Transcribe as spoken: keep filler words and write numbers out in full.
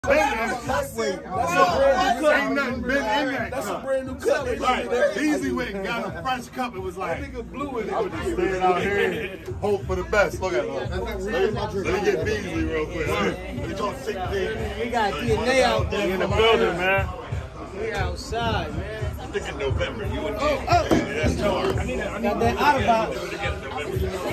Lightweight. Ain't nothing been in that That's cup. a brand new cup. Right. Easy went and got a fresh cup. It was like, That nigga blew in it. I was just staying out here and hope for the best. Look at it. Let me, let me get Beasley real quick. Let me talk sick thing. We got D N A out there. In the building, man. We outside, man. I think in November, you and me. Oh, oh. That's hard. Got that out of box.